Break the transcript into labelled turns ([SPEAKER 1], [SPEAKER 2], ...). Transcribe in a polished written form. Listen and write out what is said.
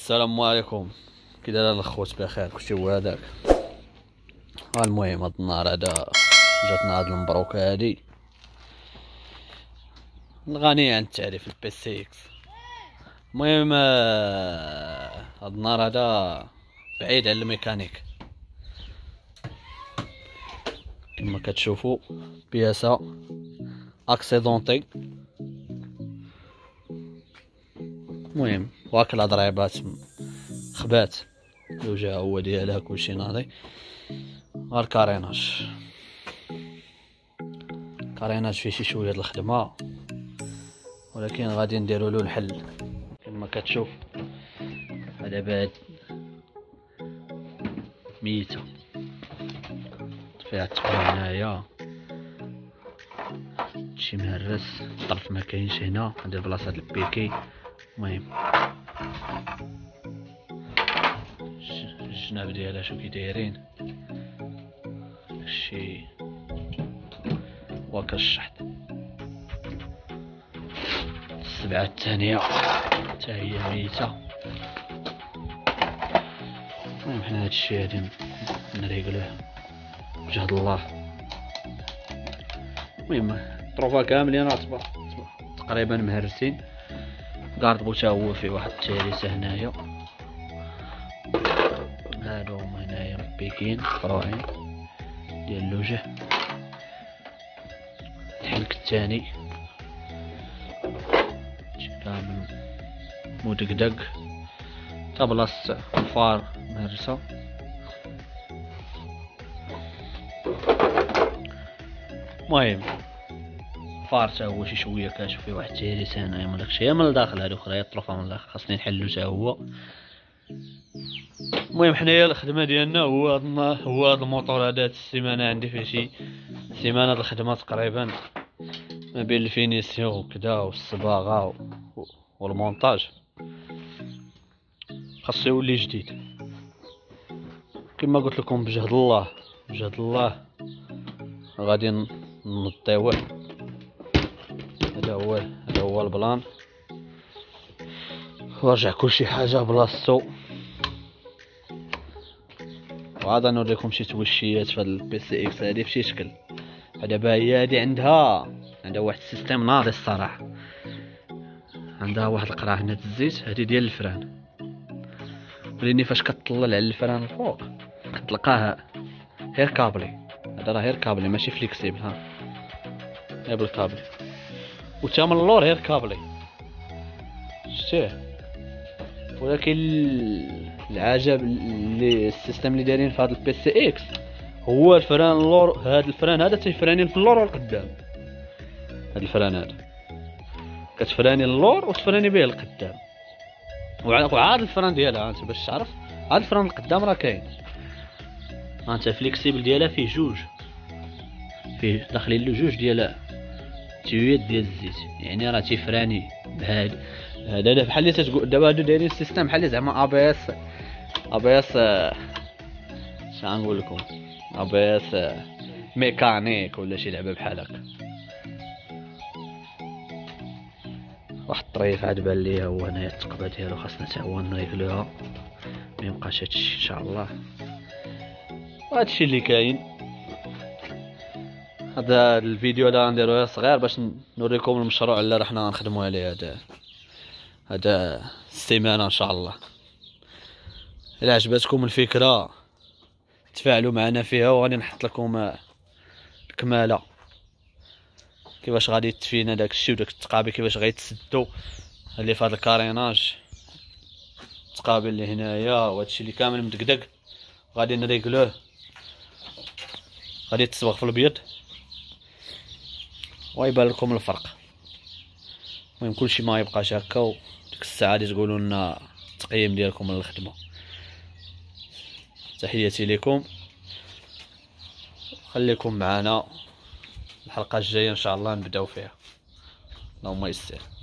[SPEAKER 1] السلام عليكم. كي داير الخوت؟ بخير؟ كلشي هو هذاك. المهم هاد النهار هذا جاتنا هاد المبروكه هادي الغنية عن التعريف البي سي اكس. المهم هاد النهار هذا بعيد على الميكانيك كما كتشوفوا، بياسة اكسيدونتي. المهم واكل ضريبات خبات الوجه هو ديالها كلشي ناضي، غير كاريناج فيه شي شويه د الخدمه، ولكن غادي نديرو له الحل كما كتشوف. هذا بعد ميته فيها التقوى هنايا، شي مهرس الطرف ما كاينش هنا، ندير بلاصه البيكي. المهم الجناب ديالها شو كي دايرين، شي واكا الشحط. السبعه الثانيه حتى هي ميته. المهم حنا هادشي هادي نريقلوه بجهد الله. المهم الطروفه كاملين راه تقريبا مهرسين. كارد بوتا هو فيه واحد التهريسه هنايا، هادو هما هنايا مبيكين مفروعين ديال الوجه. الحنك الثاني كامل مدقدق تا بلاصة الفار مهرسة. المهم الفار تا هو شي شويه كاشوف فيه واحد التهريس هنايا من داكشي من الداخل، هادو اخرى الطروفه من الداخل خاصني نحلو تا هو. المهم حنايا الخدمه ديالنا هو هاد الموطور هذا. هاد السيمانه عندي فيه شي سيمانه د الخدمه تقريبا، ما بين الفينيسيون وكذا والصباغه والمونتاج. خاصو يولي جديد كما قلت لكم، بجهد الله غادي نطيوه. هذا هو البلان، ورجع كلشي حاجه بلاصتو. وعاد نوريكم شي توشيات في البي سي اكس هادي بشي شكل. دابا هي هادي عندها واحد السيستم ناضي الصراحه. عندها واحد القرعه هنا الزيت، هادي ديال الفران، وليني فاش كتطلل على الفران الفوق كتلقاه غير كابلي. هذا راه غير كابلي ماشي فليكسيبل، ها غير بالكابلي. وتا من اللور غير كابلي، شتيه. ولكن العجب اللي السيستم اللي دايرين في هذا البي سي اكس هو الفران اللور. هذا الفران هذا تيفراني في اللور والقدام. هذا الفران هذا كتفراني اللور وتفراني به القدام. وعاد الفران ديالها انت باش تعرف، عاد الفران القدام راه كاين، انت فليكسيبل ديالها فيه جوج، فيه داخلين له جوج ديال تيويات ديال الزيت، يعني راه تيفراني بهاد. هذا بحال اللي تتقول دابا هادو دايرين السيستم بحال اللي زعما ابيس شنقول لكم، ابيس ميكانيك ولا شي لعبه بحال هكا. واحد الطريف عاد بان ليا هو هنايا التقبه ديالو، خاصنا حتى هو نريقلوها ما يبقاش هادشي ان شاء الله. وهادشي اللي كاين. هذا الفيديو هذا نديروه صغير باش نوريكم المشروع اللي رحنا نخدموا عليه هذا السيمانه ان شاء الله. الا عجبتكم الفكره تفاعلوا معنا فيها، وغادي نحط لكم الكماله كيفاش غادي تفينا داك الشيء وداك التقابي كيفاش غيتسدوا اللي في هذا الكاريناج. التقابي اللي هنايا وهادشي اللي كامل مدقدق غادي نريقلوه، غادي يتصبغ في الابيض ويبان لكم الفرق. المهم كلشي ما يبقاش هكا، وديك الساعه غادي تقولوا لنا التقييم ديالكم من الخدمه. تحياتي لكم، خليكم معنا الحلقه الجايه ان شاء الله نبداو فيها. اللهم يسر.